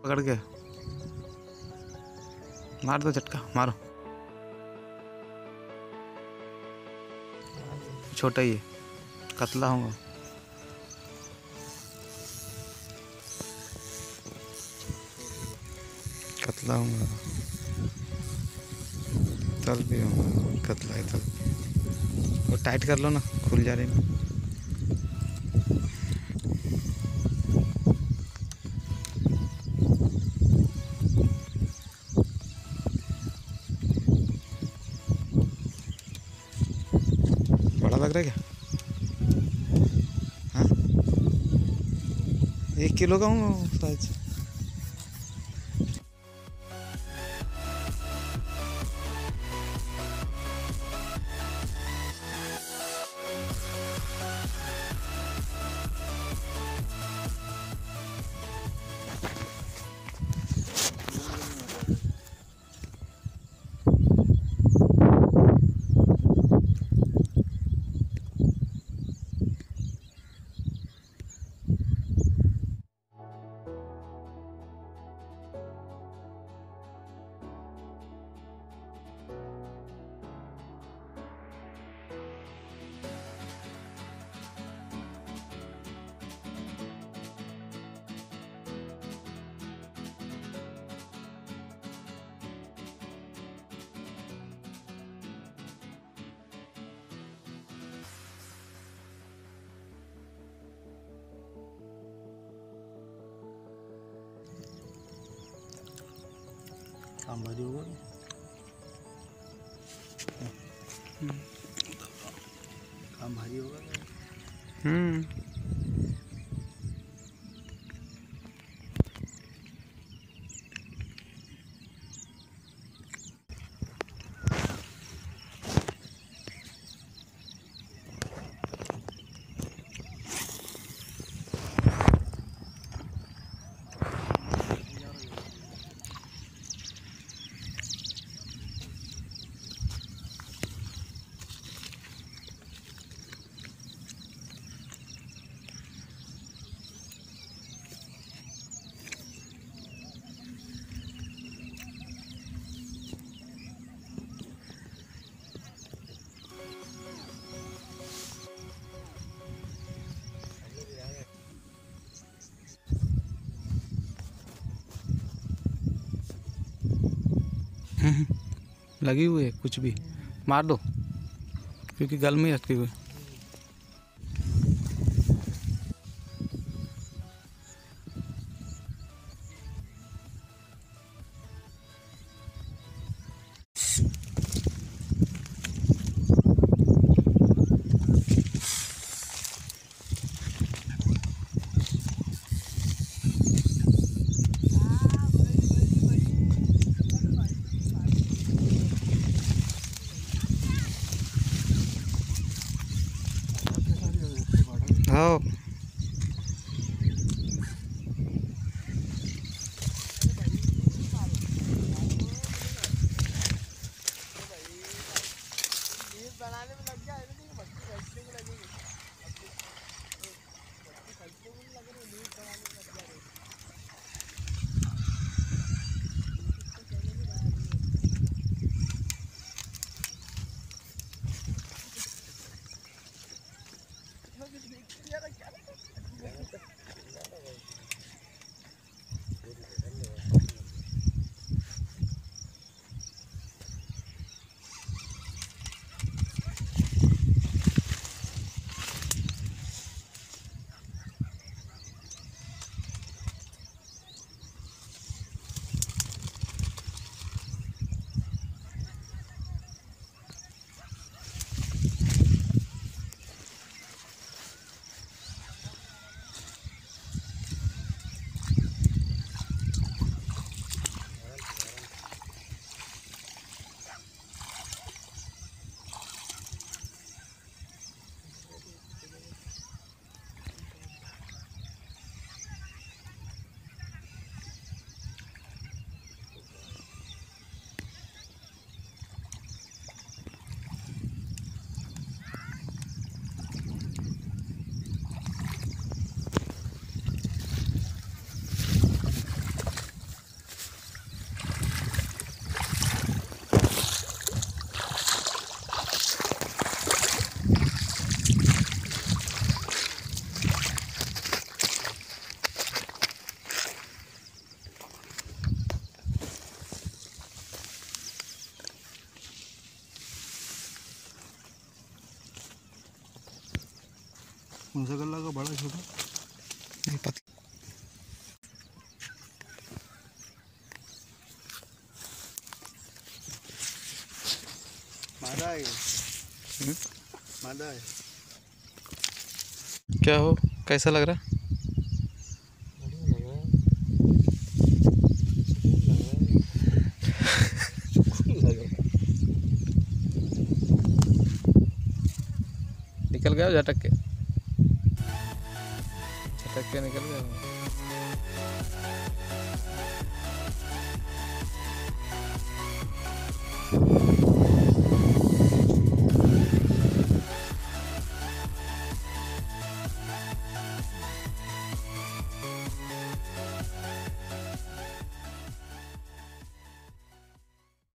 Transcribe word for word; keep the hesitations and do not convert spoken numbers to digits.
पकड़ के मार दो झटका, मारो। छोटा ही है, कतला होगा। कतला होगा, तल भी होगा, कतला है तल। वो टाइट कर लो ना, खुल जा रही ना। बड़ा लग रहा है क्या? हाँ, एक किलो का हूँ साइज। काम भारी होगा। काम भारी होगा। हम्म लगी हुई है, कुछ भी मार दो क्योंकि गल में रखी हुई। हाँ, बनाने में लग गया है ना, मछली बैठने में लगेगी। खरीदने में लग रही है, नींद बनाने में लग जा रही है। क्या कौन सा गल्ला का, बड़ा छोटा? नहीं पता। मादा है, मादा है। क्या हो, कैसा लग रहा? बढ़िया लग रहा है, सुकून लग रहा है। निकल गया झटक के, झटक के निकल गया।